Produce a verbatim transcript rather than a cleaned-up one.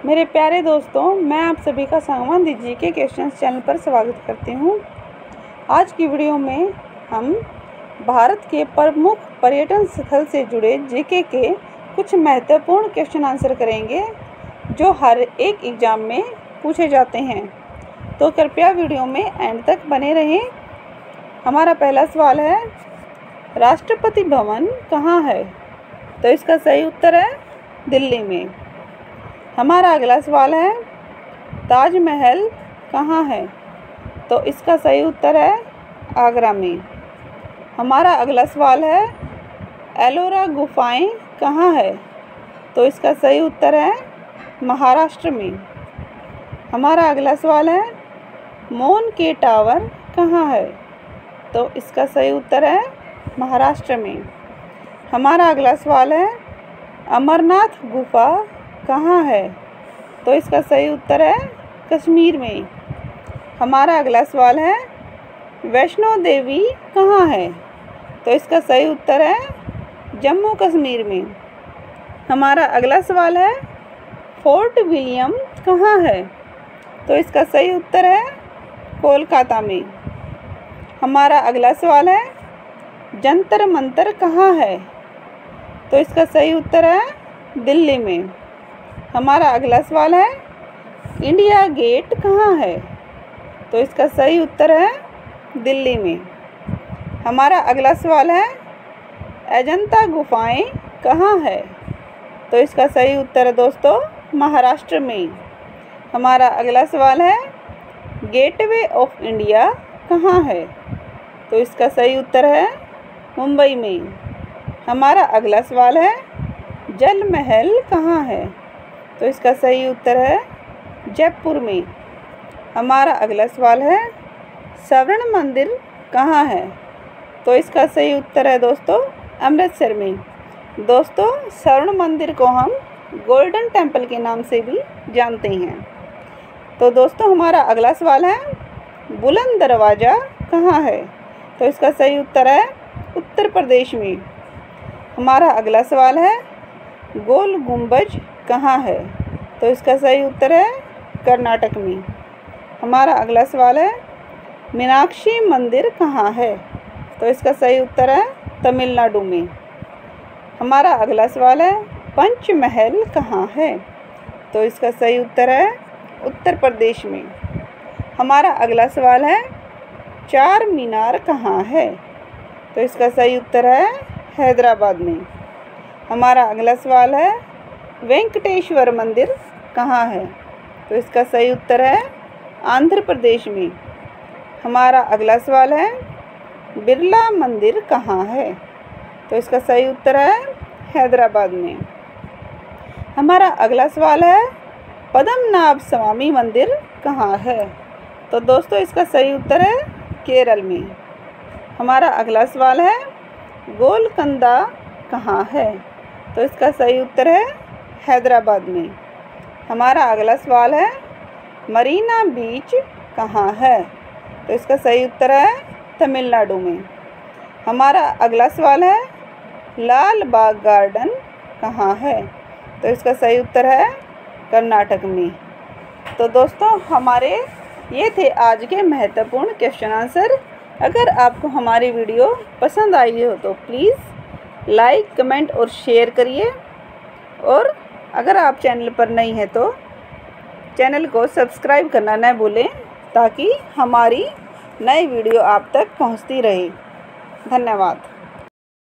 मेरे प्यारे दोस्तों, मैं आप सभी का सांगवान जी के क्वेश्चंस चैनल पर स्वागत करती हूँ। आज की वीडियो में हम भारत के प्रमुख पर्यटन स्थल से जुड़े जीके के कुछ महत्वपूर्ण क्वेश्चन आंसर करेंगे जो हर एक एग्ज़ाम में पूछे जाते हैं। तो कृपया वीडियो में एंड तक बने रहें। हमारा पहला सवाल है, राष्ट्रपति भवन कहाँ है? तो इसका सही उत्तर है दिल्ली में। हमारा अगला सवाल है, ताजमहल कहाँ है? तो इसका सही उत्तर है आगरा में। हमारा अगला सवाल है, एलोरा गुफाएं कहाँ है? तो इसका सही उत्तर है महाराष्ट्र में। हमारा अगला सवाल है, मौन के टावर कहाँ है? तो इसका सही उत्तर है महाराष्ट्र में। हमारा अगला सवाल है, अमरनाथ गुफा कहाँ है? तो इसका सही उत्तर है कश्मीर में। हमारा अगला सवाल है, वैष्णो देवी कहाँ है? तो इसका सही उत्तर है जम्मू कश्मीर में। हमारा अगला सवाल है, फोर्ट विलियम कहाँ है? तो इसका सही उत्तर है कोलकाता में। हमारा अगला सवाल है, जंतर मंतर कहाँ है? तो इसका सही उत्तर है दिल्ली में। हमारा अगला सवाल है, इंडिया गेट कहाँ है? तो इसका सही उत्तर है दिल्ली में। हमारा अगला सवाल है, अजंता गुफाएं कहाँ है? तो इसका सही उत्तर है दोस्तों महाराष्ट्र में। हमारा अगला सवाल है, गेटवे ऑफ इंडिया कहाँ है? तो इसका सही उत्तर है मुंबई में। हमारा अगला सवाल है, जल महल कहाँ है? तो इसका सही उत्तर है जयपुर में। हमारा अगला सवाल है, स्वर्ण मंदिर कहाँ है? तो इसका सही उत्तर है दोस्तों अमृतसर में। दोस्तों, स्वर्ण मंदिर को हम गोल्डन टेम्पल के नाम से भी जानते हैं। तो दोस्तों, हमारा अगला सवाल है, बुलंद दरवाज़ा कहाँ है? तो इसका सही उत्तर है उत्तर प्रदेश में। हमारा अगला सवाल है, गोल गुंबज कहाँ है? तो इसका सही उत्तर है कर्नाटक में। हमारा अगला सवाल है, मीनाक्षी मंदिर कहाँ है? तो इसका सही उत्तर है तमिलनाडु में। हमारा अगला सवाल है, पंचमहल कहाँ है? तो इसका सही उत्तर है उत्तर प्रदेश में। हमारा अगला सवाल है, चार मीनार कहाँ है? तो इसका सही उत्तर है हैदराबाद में। हमारा अगला सवाल है, वेंकटेश्वर मंदिर कहाँ है? तो इसका सही उत्तर है आंध्र प्रदेश में। हमारा अगला सवाल है, बिरला मंदिर कहाँ है? तो इसका सही उत्तर है हैदराबाद में। हमारा अगला सवाल है, पद्मनाभ स्वामी मंदिर कहाँ है? तो दोस्तों, इसका सही उत्तर है केरल में। हमारा अगला सवाल है, गोलकंदा कहाँ है? तो इसका सही उत्तर है हैदराबाद में। हमारा अगला सवाल है, मरीना बीच कहाँ है? तो इसका सही उत्तर है तमिलनाडु में। हमारा अगला सवाल है, लाल बाग गार्डन कहाँ है? तो इसका सही उत्तर है कर्नाटक में। तो दोस्तों, हमारे ये थे आज के महत्वपूर्ण क्वेश्चन आंसर। अगर आपको हमारी वीडियो पसंद आई हो तो प्लीज़ लाइक, कमेंट और शेयर करिए। और अगर आप चैनल पर नहीं हैं तो चैनल को सब्सक्राइब करना न भूलें ताकि हमारी नई वीडियो आप तक पहुंचती रहे। धन्यवाद।